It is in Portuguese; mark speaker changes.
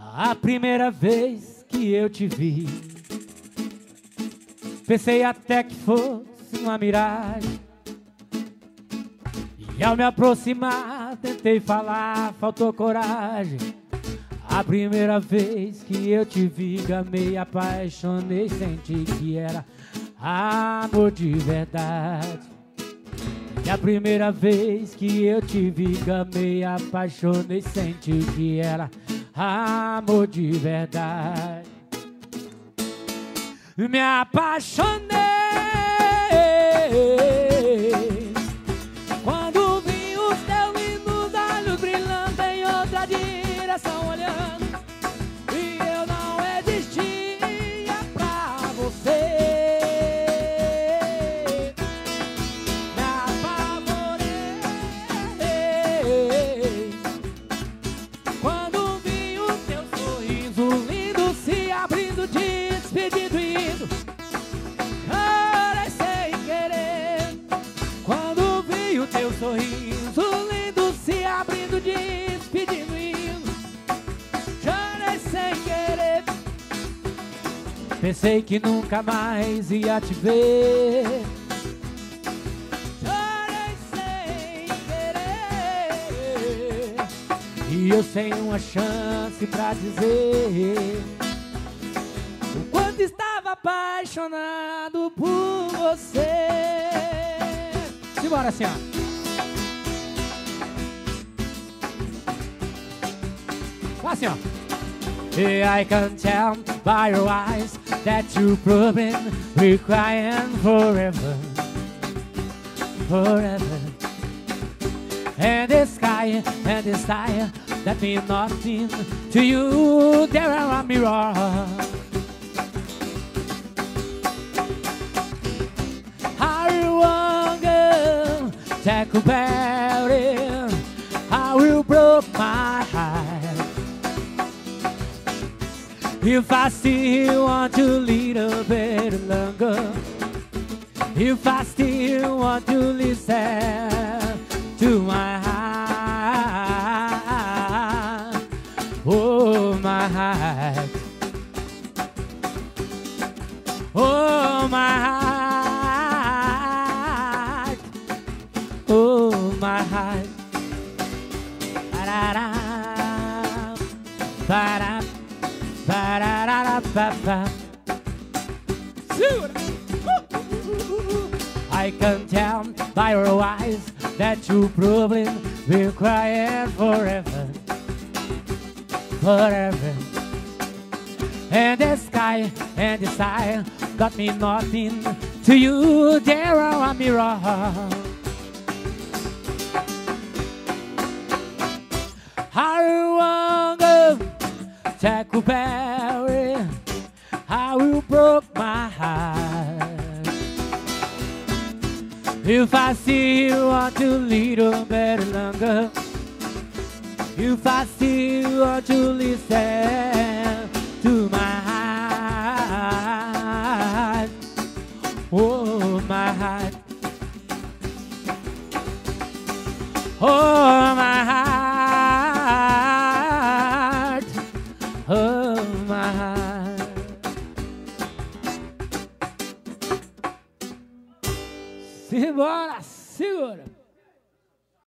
Speaker 1: A primeira vez que eu te vi, pensei até que fosse uma miragem. E ao me aproximar, tentei falar, faltou coragem. A primeira vez que eu te vi, gamei, apaixonei, senti que era amor de verdade. E a primeira vez que eu te vi, gamei, apaixonei, senti que era amor de verdade. Me apaixonei quando vi os teus lindos olhos brilhando em outra direção olhando, e eu não existia pra você. Me apavorei quando vi o teu sorriso lindo se abrindo, despedindo e indo. Chorei sem querer quando vi o teu sorriso lindo se abrindo, despedindo e indo. Chorei sem querer, pensei que nunca mais ia te ver. Chorei sem querer, e eu sem uma chance pra dizer o quanto estava apaixonado por você. Simbora assim, ó. Assim, ó. I can tell by your eyes that you've proven we're crying forever, forever. And the sky and the sky that mean nothing to you. There are a mirror. How wonder talk about it, how you broke my heart. If I still want to lead a bit longer, if I still want to listen to my heart, oh my heart, oh my heart, oh my heart, ba-da-da, ba-da. I can tell by your eyes that you've proven we're crying forever, forever. And the sky and the sky got me nothing to you. There are a mirror. How long Tackleberry, how you broke my heart. If I still want to lead a better longer, if I still want to listen to my heart, oh my heart, oh